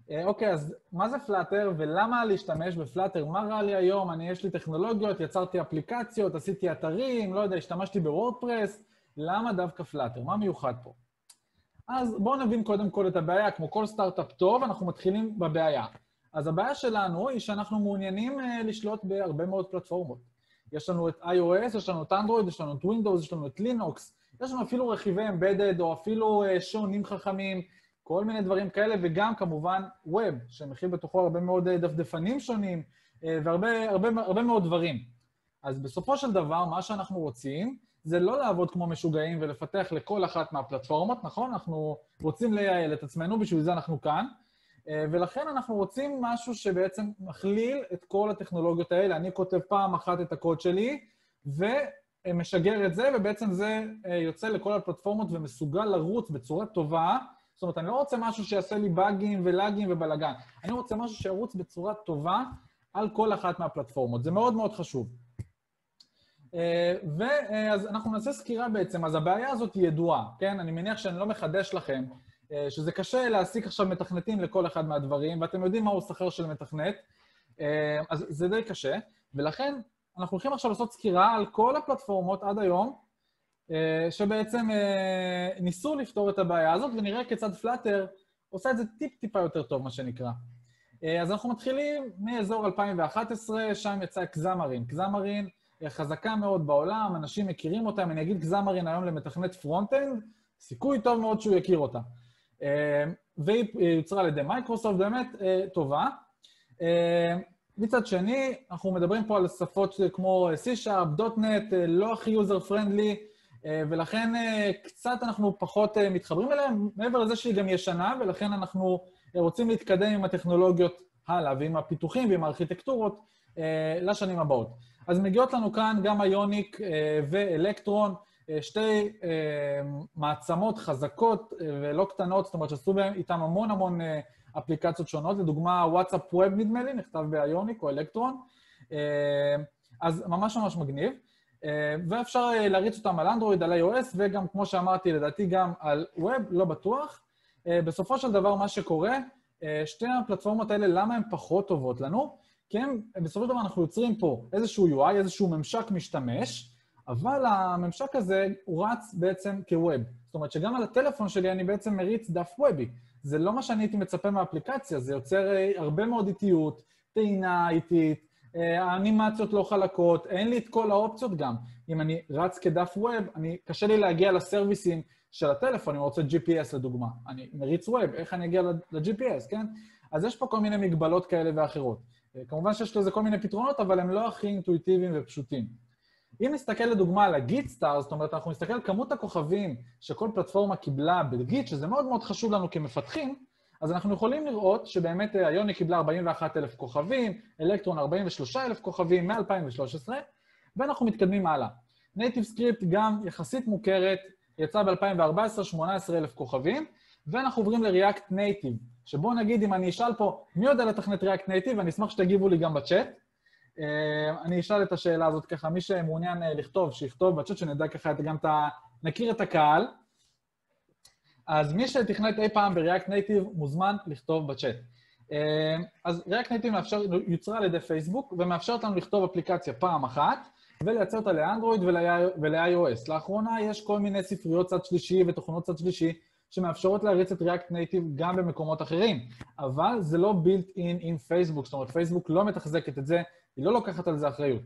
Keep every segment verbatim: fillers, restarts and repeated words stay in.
אוקיי, אז מה זה פלאטר ולמה להשתמש בפלאטר? מה רע לי היום? אני, יש לי טכנולוגיות, יצרתי אפליקציות, עשיתי אתרים, לא יודע, השתמשתי בוורדפרס, למה דווקא פלאטר? מה מיוחד פה? אז בואו נבין קודם כל את הבעיה. כמו כל סטארט-אפ טוב, אנחנו מתחילים בבעיה. אז הבעיה שלנו היא שאנחנו מעוניינים לשלוט בהרבה מאוד פלטפורמות. יש לנו את iOS, יש לנו את Android, יש לנו את Windows, יש לנו את Linux, יש לנו אפילו רכיבי embedded או אפילו שעונים חכמים, כל מיני דברים כאלה, וגם כמובן Web, שמכיל בתוכו הרבה מאוד דפדפנים שונים, והרבה הרבה, הרבה מאוד דברים. אז בסופו של דבר, מה שאנחנו רוצים, זה לא לעבוד כמו משוגעים ולפתח לכל אחת מהפלטפורמות, נכון? אנחנו רוצים לייעל את עצמנו, בשביל זה אנחנו כאן, ולכן אנחנו רוצים משהו שבעצם מכליל את כל הטכנולוגיות האלה. אני כותב פעם אחת את הקוד שלי, ומשגר את זה, ובעצם זה יוצא לכל הפלטפורמות ומסוגל לרוץ בצורה טובה. זאת אומרת, אני לא רוצה משהו שיעשה לי באגים ולאגים ובלגן. אני רוצה משהו שירוץ בצורה טובה על כל אחת מהפלטפורמות. זה מאוד מאוד חשוב. ואז אנחנו נעשה סקירה בעצם. אז הבעיה הזאת היא ידועה, כן? אני מניח שאני לא מחדש לכם, שזה קשה להעסיק עכשיו מתכנתים לכל אחד מהדברים, ואתם יודעים מהו שכר של מתכנת, אז זה די קשה, ולכן אנחנו הולכים עכשיו לעשות סקירה על כל הפלטפורמות עד היום, שבעצם ניסו לפתור את הבעיה הזאת, ונראה כיצד פלאטר עושה את זה טיפ-טיפה יותר טוב, מה שנקרא. אז אנחנו מתחילים מאזור אלפיים ואחת עשרה, שם יצא קזמרין. קזמרין חזקה מאוד בעולם, אנשים מכירים אותם, אני אגיד קזמרין היום למתכנת פרונט-אנד, סיכוי טוב מאוד שהוא יכיר אותה. והיא יוצרה על ידי מייקרוסופט, באמת טובה. מצד שני, אנחנו מדברים פה על שפות כמו C-Sharp, דוט נט, לא הכי יוזר-פרנדלי, ולכן קצת אנחנו פחות מתחברים אליהם, מעבר לזה שהיא גם ישנה, ולכן אנחנו רוצים להתקדם עם הטכנולוגיות הלאה, ועם הפיתוחים ועם הארכיטקטורות לשנים הבאות. אז מגיעות לנו כאן גם איוניק ואלקטרון, שתי מעצמות חזקות ולא קטנות, זאת אומרת שעשו איתם המון המון אפליקציות שונות, לדוגמה וואטסאפ ווב נדמה לי, נכתב באיוניק או אלקטרון, אז ממש ממש מגניב, ואפשר להריץ אותם על אנדרואיד, על iOS, וגם כמו שאמרתי לדעתי גם על ווב, לא בטוח. בסופו של דבר מה שקורה, שתי הפלטפורמות האלה, למה הן פחות טובות לנו? כי הם, בסופו של דבר אנחנו יוצרים פה איזשהו יו איי, איזשהו ממשק משתמש, אבל הממשק הזה הוא רץ בעצם כווב. זאת אומרת שגם על הטלפון שלי אני בעצם מריץ דף וובי. זה לא מה שאני הייתי מצפה מהאפליקציה, זה יוצר הרבה מאוד איטיות, טעינה איטית, האנימציות לא חלקות, אין לי את כל האופציות גם. אם אני רץ כדף ווב, אני, קשה לי להגיע לסרוויסים של הטלפון, אם אני רוצה ג'י פי אס לדוגמה. אני מריץ ווב, איך אני אגיע ל-ג'י פי אס, כן? אז יש פה כל מיני מגבלות כאלה ואחרות. כמובן שיש לזה כל מיני פתרונות, אבל הם לא הכי אינטואיטיביים ופשוטים. אם נסתכל לדוגמה על הגיט סטאר, זאת אומרת, אנחנו נסתכל על כמות הכוכבים שכל פלטפורמה קיבלה בגיט, שזה מאוד מאוד חשוב לנו כמפתחים, אז אנחנו יכולים לראות שבאמת איוניק קיבלה ארבעים ואחד אלף כוכבים, אלקטרון ארבעים ושלושה אלף כוכבים מ-אלפיים ושלוש עשרה, ואנחנו מתקדמים הלאה. נייטיב סקריפט גם יחסית מוכרת, יצא ב-אלפיים וארבע עשרה שמונה עשרה אלף כוכבים, ואנחנו עוברים ל-React Native, שבואו נגיד אם אני אשאל פה, מי יודע לתכנת React Native, אני אשמח שתגיבו לי גם בצ'אט. אני אשאל את השאלה הזאת ככה, מי שמעוניין לכתוב, שיכתוב בצ'אט, שנדע ככה גם את ה... נכיר את הקהל. אז מי שתכנת אי פעם ב-React Native מוזמן לכתוב בצ'אט. אז React Native מאפשר, יוצרה על ידי פייסבוק, ומאפשרת לנו לכתוב אפליקציה פעם אחת, ולייצר אותה לאנדרואיד ול-iOS. לאחרונה יש כל מיני ספריות צד שלישי ותוכנות צד שלישי, שמאפשרות להריץ את React Native גם במקומות אחרים, אבל זה לא built in עם פייסבוק, זאת אומרת, פייסבוק לא מתחזקת את זה, היא לא לוקחת על זה אחריות.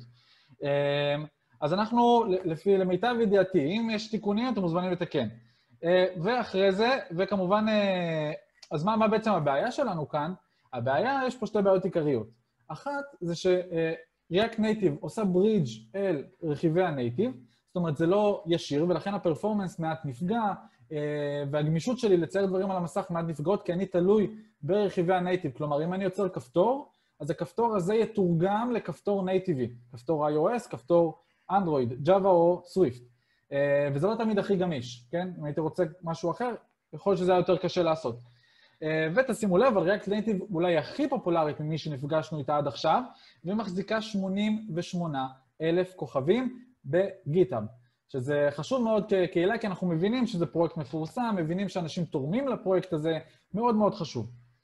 אז אנחנו, לפי למיטב ידיעתי, אם יש תיקונים, אתם מוזמנים לתקן. ואחרי זה, וכמובן, אז מה, מה בעצם הבעיה שלנו כאן? הבעיה, יש פה שתי בעיות עיקריות. אחת, זה ש-React Native עושה ברידג' אל רכיבי הנייטיב, זאת אומרת, זה לא ישיר, ולכן הפרפורמנס מעט נפגע, והגמישות שלי לצייר דברים על המסך מעט נפגעות, כי אני תלוי ברכיבי הנייטיב. כלומר, אם אני יוצר כפתור, אז הכפתור הזה יתורגם לכפתור נייטיבי, כפתור iOS, כפתור אנדרואיד, ג'אווה או סוויפט. וזה לא תמיד הכי גמיש, כן? אם הייתי רוצה משהו אחר, יכול להיות שזה היה יותר קשה לעשות. ותשימו לב, על React Native אולי הכי פופולרית ממי שנפגשנו איתה עד עכשיו, ומחזיקה שמונים ושמונה אלף כוכבים בגיטהאב. שזה חשוב מאוד כקהילה, כי אנחנו מבינים שזה פרויקט מפורסם, מבינים שאנשים תורמים לפרויקט הזה, מאוד מאוד חשוב.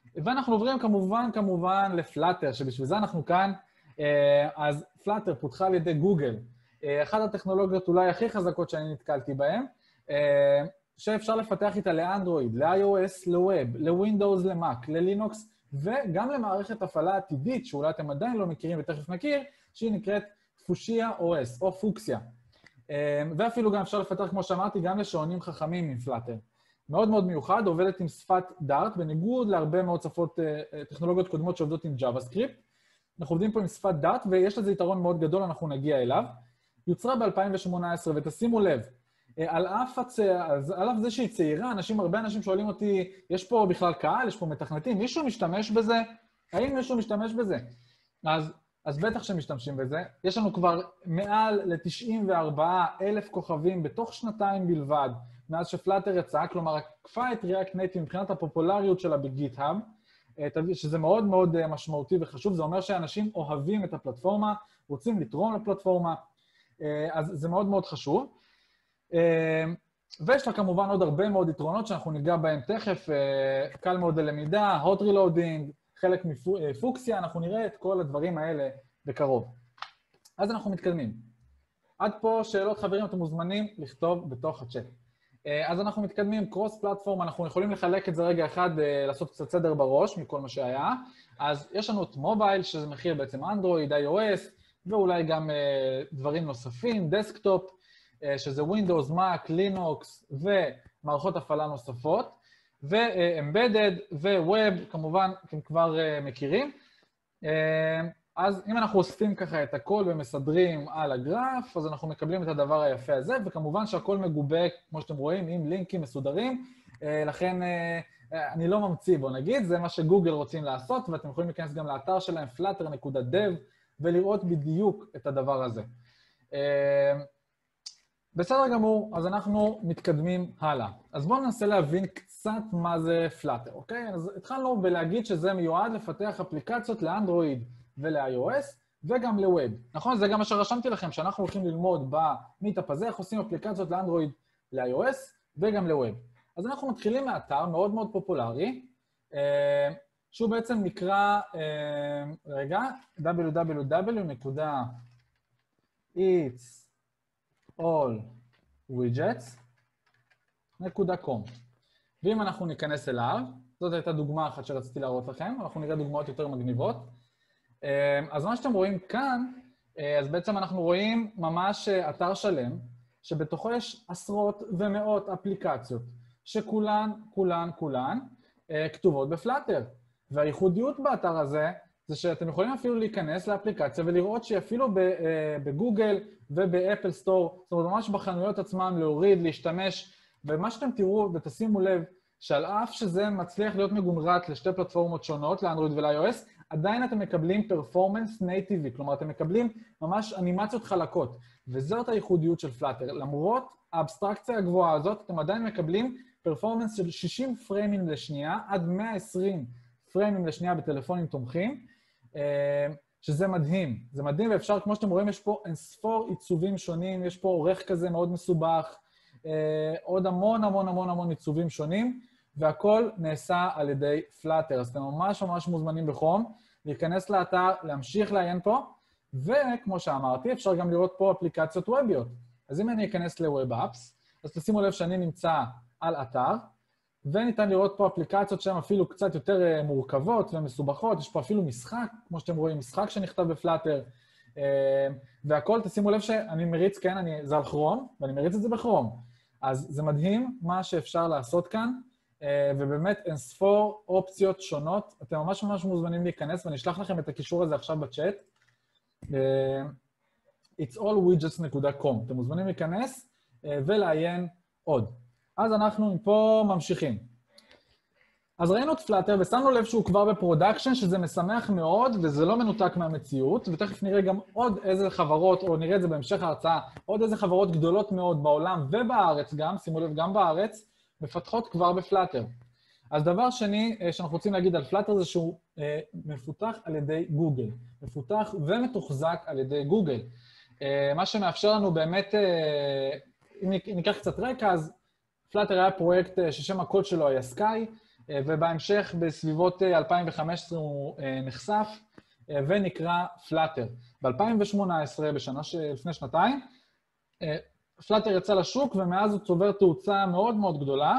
ואנחנו עוברים כמובן, כמובן לפלאטר, שבשביל זה אנחנו כאן. אז פלאטר פותחה על ידי גוגל. אחת הטכנולוגיות אולי הכי חזקות שאני נתקלתי בהן, שאפשר לפתח איתה לאנדרואיד, ל-iOS, לווב, לווינדאוס, למק, ללינוקס, וגם למערכת הפעלה עתידית, שאולי אתם עדיין לא מכירים ותכף נכיר, שהיא נקראת פושיה או אס, או פוקסיה. ואפילו גם אפשר לפתח, כמו שאמרתי, גם לשעונים חכמים עם פלאטר. מאוד מאוד מיוחד, עובדת עם שפת דארט, בניגוד להרבה מאוד שפות, טכנולוגיות קודמות שעובדות עם JavaScript. אנחנו עובדים פה עם שפת דארט, ויש לזה יתרון מאוד גדול, אנחנו נגיע אליו. יוצרה ב-אלפיים שמונה עשרה, ותשימו לב, על אף, הצ... על אף זה שהיא צעירה, אנשים, הרבה אנשים שואלים אותי, יש פה בכלל קהל, יש פה מתכנתים, מישהו משתמש בזה? האם מישהו משתמש בזה? אז, אז בטח שמשתמשים בזה. יש לנו כבר מעל ל-תשעים וארבעה אלף כוכבים בתוך שנתיים בלבד, מאז שפלאטר יצא, כלומר, עקפה את React Native מבחינת הפופולריות שלה בגיט-האב, שזה מאוד מאוד משמעותי וחשוב, זה אומר שאנשים אוהבים את הפלטפורמה, רוצים לתרום לפלטפורמה, אז זה מאוד מאוד חשוב. ויש לה כמובן עוד הרבה מאוד יתרונות שאנחנו ניגע בהם תכף, קל מאוד ללמידה, hot reloading, חלק מפוקסיה, אנחנו נראה את כל הדברים האלה בקרוב. אז אנחנו מתקדמים. עד פה שאלות חברים, אתם מוזמנים לכתוב בתוך הצ'אט. אז אנחנו מתקדמים, קרוס פלטפורם, אנחנו יכולים לחלק את זה רגע אחד, לעשות קצת סדר בראש מכל מה שהיה. אז יש לנו את מובייל, שזה מכיל בעצם אנדרואיד, iOS, ואולי גם דברים נוספים, דסקטופ, שזה Windows, Mac, Linux ומערכות הפעלה נוספות, ו-Embedded ו-Web, כמובן, אתם כבר מכירים. אז אם אנחנו אוספים ככה את הכל ומסדרים על הגרף, אז אנחנו מקבלים את הדבר היפה הזה, וכמובן שהכל מגובה, כמו שאתם רואים, עם לינקים מסודרים, לכן אני לא ממציא, בוא נגיד, זה מה שגוגל רוצים לעשות, ואתם יכולים להיכנס גם לאתר שלהם, פלאטר נקודה דב, ולראות בדיוק את הדבר הזה. בסדר גמור, אז אנחנו מתקדמים הלאה. אז בואו ננסה להבין קצת מה זה פלאטר, אוקיי? אז התחלנו בלהגיד שזה מיועד לפתח אפליקציות לאנדרואיד ול-iOS וגם לווב. נכון? זה גם מה שרשמתי לכם, שאנחנו הולכים ללמוד במיטאפ הזה, איך עושים אפליקציות לאנדרואיד, ל-iOS וגם לווב. אז אנחנו מתחילים מאתר מאוד מאוד פופולרי, שהוא בעצם נקרא, רגע, דאבליו דאבליו דאבליו נקודה איטס all widgets נקודה קום. ואם אנחנו ניכנס אליו, זאת הייתה דוגמה אחת שרציתי להראות לכם, אנחנו נראה דוגמאות יותר מגניבות. אז מה שאתם רואים כאן, אז בעצם אנחנו רואים ממש אתר שלם, שבתוכו יש עשרות ומאות אפליקציות, שכולן, כולן, כולן, כתובות בפלאטר. והייחודיות באתר הזה, זה שאתם יכולים אפילו להיכנס לאפליקציה ולראות שאפילו בגוגל ובאפל סטור, זאת אומרת, ממש בחנויות עצמם להוריד, להשתמש, ומה שאתם תראו ותשימו לב, שעל אף שזה מצליח להיות מגונרט לשתי פלטפורמות שונות, לאנדרואיד ול-iOS, עדיין אתם מקבלים פרפורמנס נייטיבי, כלומר, אתם מקבלים ממש אנימציות חלקות, וזאת הייחודיות של פלאטר. למרות האבסטרקציה הגבוהה הזאת, אתם עדיין מקבלים פרפורמנס של שישים פריימים לשנייה, עד מאה ועשרים פריימים לשנייה בטלפונים תומכים, שזה מדהים. זה מדהים, ואפשר, כמו שאתם רואים, יש פה אינספור עיצובים שונים, יש פה עורך כזה מאוד מסובך, עוד המון המון המון המון עיצובים שונים, והכל נעשה על ידי פלאטר. אז אתם ממש ממש מוזמנים בחום, להיכנס לאתר, להמשיך לעיין פה, וכמו שאמרתי, אפשר גם לראות פה אפליקציות ווביות. אז אם אני אכנס ל-Web Apps, אז תשימו לב שאני נמצא על אתר, וניתן לראות פה אפליקציות שהן אפילו קצת יותר מורכבות ומסובכות, יש פה אפילו משחק, כמו שאתם רואים, משחק שנכתב בפלאטר, והכל, תשימו לב שאני מריץ, כן, אני, זה על כרום, ואני מריץ את זה בכרום. אז זה מדהים מה שאפשר לעשות כאן, ובאמת אינספור אופציות שונות, אתם ממש ממש מוזמנים להיכנס, ואני אשלח לכם את הקישור הזה עכשיו בצ'אט, איטס אול ווידג'טס נקודה קום, אתם מוזמנים להיכנס ולעיין עוד. אז אנחנו פה ממשיכים. אז ראינו את פלאטר ושמנו לב שהוא כבר בפרודקשן, שזה משמח מאוד וזה לא מנותק מהמציאות, ותכף נראה גם עוד איזה חברות, או נראה את זה בהמשך ההרצאה, עוד איזה חברות גדולות מאוד בעולם ובארץ גם, שימו לב גם בארץ, מפתחות כבר בפלאטר. אז דבר שני שאנחנו רוצים להגיד על פלאטר זה שהוא אה, מפותח על ידי גוגל, מפותח ומתוחזק על ידי גוגל. אה, מה שמאפשר לנו באמת, אה, אם ניקח קצת רקע, אז פלאטר היה פרויקט ששם הקוד שלו היה סקאי, ובהמשך בסביבות אלפיים וחמש עשרה הוא נחשף ונקרא פלאטר. ב-אלפיים ושמונה עשרה, בשנה שלפני שנתיים, פלאטר יצא לשוק ומאז הוא צובר תאוצה מאוד מאוד גדולה,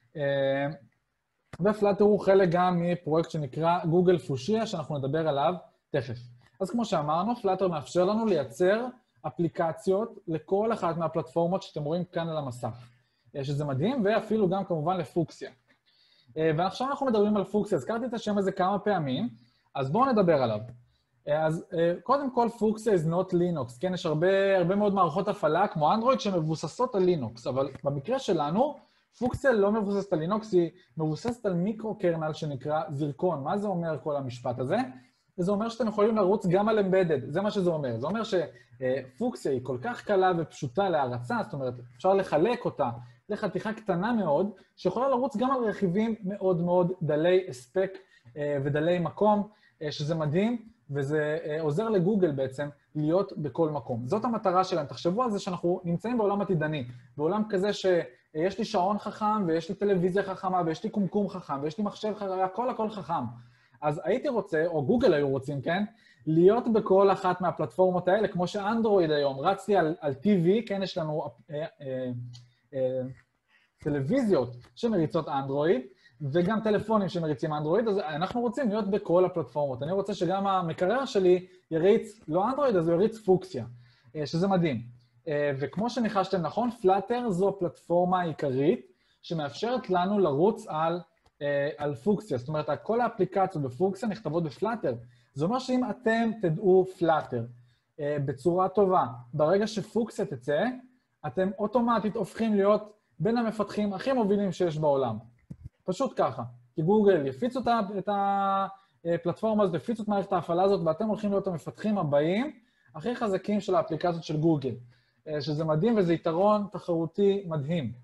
ופלאטר הוא חלק גם מפרויקט שנקרא גוגל פושיה, שאנחנו נדבר עליו תכף. אז כמו שאמרנו, פלאטר מאפשר לנו לייצר אפליקציות לכל אחת מהפלטפורמות שאתם רואים כאן על המסך, שזה מדהים, ואפילו גם כמובן לפוקסיה. ועכשיו אנחנו מדברים על פוקסיה, הזכרתי את השם הזה כמה פעמים, אז בואו נדבר עליו. אז קודם כל, פוקסיה is not Linux, כן, יש הרבה, הרבה מאוד מערכות הפעלה כמו אנדרואיד שמבוססות על לינוקס, אבל במקרה שלנו, פוקסיה לא מבוססת על לינוקס, היא מבוססת על מיקרו-קרנל שנקרא זירקון. מה זה אומר כל המשפט הזה? זה אומר שאתם יכולים לרוץ גם על אמבדד, זה מה שזה אומר. זה אומר שפוקסיה היא כל כך קלה ופשוטה להרצה, זאת אומרת, אפשר לחלק אותה לחתיכה קטנה מאוד, שיכולה לרוץ גם על רכיבים מאוד מאוד דלי הספק ודלי מקום, שזה מדהים, וזה עוזר לגוגל בעצם להיות בכל מקום. זאת המטרה שלהם. תחשבו על זה שאנחנו נמצאים בעולם עתידני, בעולם כזה שיש לי שעון חכם, ויש לי טלוויזיה חכמה, ויש לי קומקום חכם, ויש לי מחשב חכם, הכל הכל חכם. אז הייתי רוצה, או גוגל היו רוצים, כן, להיות בכל אחת מהפלטפורמות האלה, כמו שאנדרואיד היום רץ לי על, על טי וי, כן, יש לנו אה, אה, אה, טלוויזיות שמריצות אנדרואיד, וגם טלפונים שמריצים אנדרואיד, אז אנחנו רוצים להיות בכל הפלטפורמות. אני רוצה שגם המקרר שלי יריץ, לא אנדרואיד, אז הוא יריץ פוקסיה, שזה מדהים. וכמו שניחשתם נכון, פלאטר זו הפלטפורמה העיקרית שמאפשרת לנו לרוץ על, על פוקסיה. זאת אומרת, כל האפליקציות בפוקסיה נכתבות בפלאטר. זה אומר שאם אתם תדעו פלאטר בצורה טובה, ברגע שפוקסיה תצא, אתם אוטומטית הופכים להיות בין המפתחים הכי מובילים שיש בעולם. פשוט ככה, כי גוגל יפיצו את הפלטפורמה הזאת, יפיצו את מערכת ההפעלה הזאת, ואתם הולכים להיות המפתחים הבאים הכי חזקים של האפליקציות של גוגל, שזה מדהים וזה יתרון תחרותי מדהים.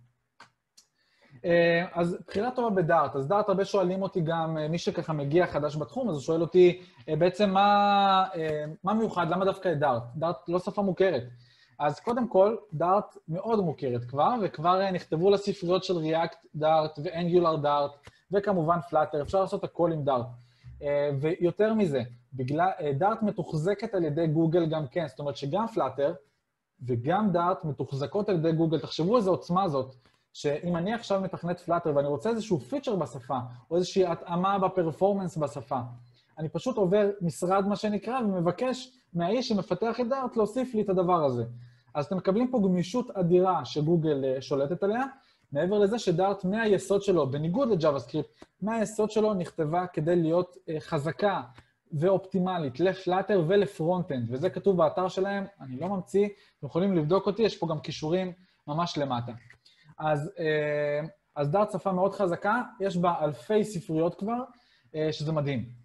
אז בחירה טובה בדארט, אז דארט הרבה שואלים אותי גם, מי שככה מגיע חדש בתחום, אז הוא שואל אותי בעצם מה, מה מיוחד, למה דווקא את דארט? דארט לא שפה מוכרת. אז קודם כל, דארט מאוד מוכרת כבר, וכבר נכתבו לספריות של ריאקט דארט ואנגולר דארט, וכמובן פלאטר, אפשר לעשות הכל עם דארט. ויותר מזה, בגלל, דארט מתוחזקת על ידי גוגל גם כן, זאת אומרת שגם פלאטר וגם דארט מתוחזקות על ידי גוגל. תחשבו איזו עוצמה זאת, שאם אני עכשיו מתכנת פלאטר ואני רוצה איזשהו פיצ'ר בשפה, או איזושהי התאמה בפרפורמנס בשפה, אני פשוט עובר משרד מה שנקרא ומבקש מהאיש שמפתח את דארט להוסיף לי את הדבר הזה. אז אתם מקבלים פה גמישות אדירה שגוגל שולטת עליה, מעבר לזה שדארט מהיסוד שלו, בניגוד לג'אווה-סקריפט, מהיסוד שלו נכתבה כדי להיות חזקה ואופטימלית לפלאטר ולפרונט-אנד, וזה כתוב באתר שלהם, אני לא ממציא, אתם יכולים לבדוק אותי, יש פה גם קישורים ממש למטה. אז, אז דארט שפה מאוד חזקה, יש בה אלפי ספריות כבר, שזה מדהים.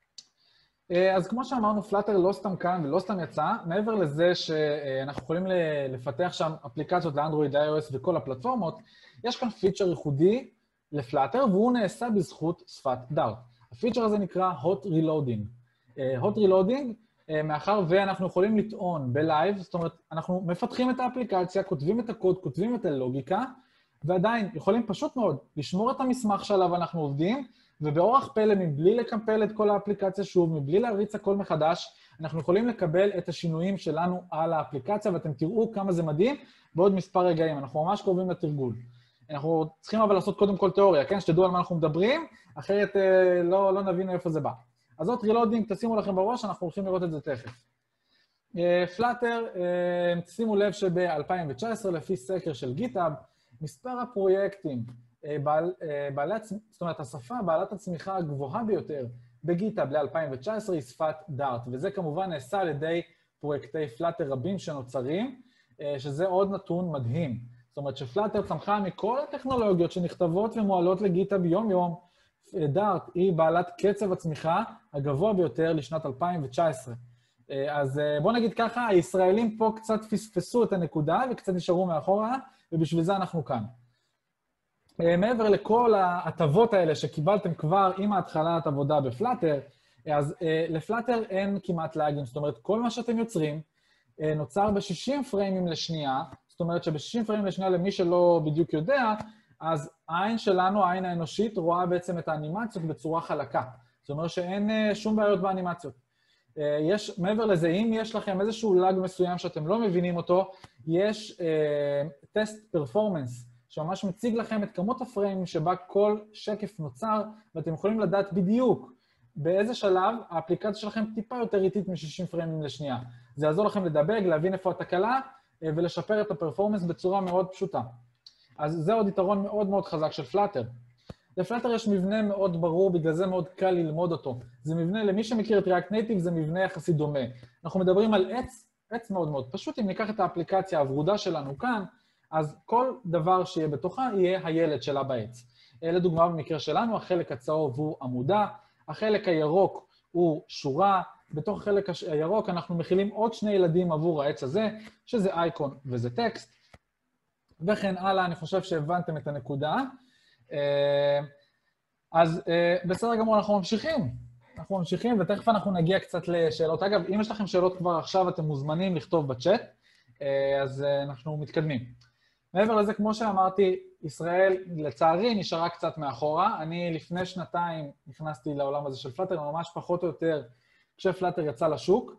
אז כמו שאמרנו, פלאטר לא סתם כאן ולא סתם יצא, מעבר לזה שאנחנו יכולים לפתח שם אפליקציות לאנדרואיד, iOS וכל הפלטפורמות, יש כאן פיצ'ר ייחודי לפלאטר, והוא נעשה בזכות שפת דארט. הפיצ'ר הזה נקרא Hot Reloading. Hot Reloading, מאחר ואנחנו יכולים לטעון בלייב, זאת אומרת, אנחנו מפתחים את האפליקציה, כותבים את הקוד, כותבים את הלוגיקה, ועדיין יכולים פשוט מאוד לשמור את המסמך שעליו אנחנו עובדים, ובאורח פלא, מבלי לקמפל את כל האפליקציה שוב, מבלי להריץ הכל מחדש, אנחנו יכולים לקבל את השינויים שלנו על האפליקציה, ואתם תראו כמה זה מדהים בעוד מספר רגעים. אנחנו ממש קרובים לתרגול. אנחנו צריכים אבל לעשות קודם כל תיאוריה, כן? שתדעו על מה אנחנו מדברים, אחרת לא, לא נבין איפה זה בא. אז זאת רילודינג, תשימו לכם בראש, אנחנו הולכים לראות את זה תכף. פלאטר, שימו לב שב-אלפיים תשע עשרה, לפי סקר של גיטהאב, מספר הפרויקטים, בעל, בעלי, זאת אומרת, השפה בעלת הצמיחה הגבוהה ביותר בגיטהאב ל-אלפיים תשע עשרה היא שפת דארט, וזה כמובן נעשה על ידי פרויקטי פלאטר רבים שנוצרים, שזה עוד נתון מדהים. זאת אומרת שפלאטר צמחה מכל הטכנולוגיות שנכתבות ומועלות לגיטהאב יום-יום, דארט היא בעלת קצב הצמיחה הגבוה ביותר לשנת אלפיים תשע עשרה. אז בוא נגיד ככה, הישראלים פה קצת פספסו את הנקודה וקצת נשארו מאחורה, ובשביל זה אנחנו כאן. מעבר לכל ההטבות האלה שקיבלתם כבר עם ההתחלת עבודה בפלאטר, אז לפלאטר אין כמעט לאגים, זאת אומרת, כל מה שאתם יוצרים נוצר ב-שישים פריימים לשנייה, זאת אומרת שב-שישים פריימים לשנייה, למי שלא בדיוק יודע, אז העין שלנו, העין האנושית, רואה בעצם את האנימציות בצורה חלקה. זאת אומרת שאין שום בעיות באנימציות. יש, מעבר לזה, אם יש לכם איזשהו לג מסוים שאתם לא מבינים אותו, יש טסט פרפורמנס, שממש מציג לכם את כמות הפריימים שבה כל שקף נוצר, ואתם יכולים לדעת בדיוק באיזה שלב האפליקציה שלכם טיפה יותר איטית מ-שישים פריימים לשנייה. זה יעזור לכם לדבק, להבין איפה התקלה, ולשפר את הפרפורמנס בצורה מאוד פשוטה. אז זה עוד יתרון מאוד מאוד חזק של פלאטר. לפלאטר יש מבנה מאוד ברור, בגלל זה מאוד קל ללמוד אותו. זה מבנה, למי שמכיר את React Native, זה מבנה יחסית דומה. אנחנו מדברים על עץ, עץ מאוד מאוד פשוט. אם ניקח את האפליקציה הוורודה שלנו כאן, אז כל דבר שיהיה בתוכה יהיה הילד שלה בעץ. לדוגמה, במקרה שלנו, החלק הצהוב הוא עמודה, החלק הירוק הוא שורה, בתוך החלק הירוק אנחנו מכילים עוד שני ילדים עבור העץ הזה, שזה אייקון וזה טקסט, וכן הלאה, אני חושב שהבנתם את הנקודה. אז בסדר גמור, אנחנו ממשיכים. אנחנו ממשיכים, ותכף אנחנו נגיע קצת לשאלות. אגב, אם יש לכם שאלות כבר עכשיו, אתם מוזמנים לכתוב בצ'אט, אז אנחנו מתקדמים. מעבר לזה, כמו שאמרתי, ישראל, לצערי, נשארה קצת מאחורה. אני לפני שנתיים נכנסתי לעולם הזה של פלאטר, ממש פחות או יותר כשפלאטר יצא לשוק,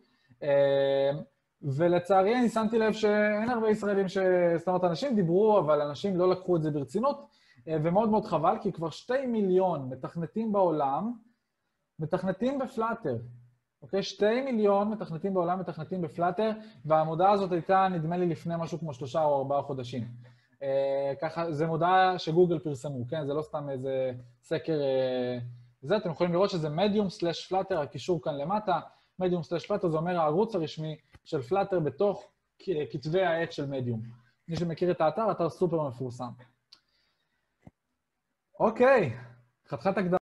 ולצערי אני שמתי לב שאין הרבה ישראלים ש... זאת אומרת, אנשים דיברו, אבל אנשים לא לקחו את זה ברצינות, ומאוד מאוד חבל, כי כבר שתי מיליון מתכנתים בעולם, מתכנתים בפלאטר. אוקיי? שתי מיליון מתכנתים בעולם מתכנתים בפלאטר, והמודעה הזאת הייתה, נדמה לי, לפני משהו כמו שלושה או ארבעה חודשים. ככה, זו מודעה שגוגל פרסמו, כן? זה לא סתם איזה סקר... זה, אתם יכולים לראות שזה מדיום סלש פלאטר, הקישור כאן למטה. מדיום סלש פלאטר זה אומר הערוץ הרשמי של פלאטר בתוך כתבי העט של מדיום. מי שמכיר את האתר, אתר סופר מפורסם. אוקיי, חתיכת הקדמה.